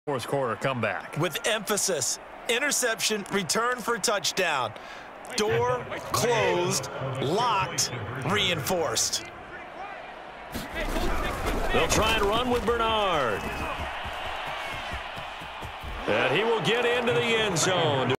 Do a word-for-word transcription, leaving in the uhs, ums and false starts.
Fourth quarter comeback. With emphasis. Interception, return for touchdown. Door closed, locked, reinforced. They'll try and run with Bernard. And he will get into the end zone.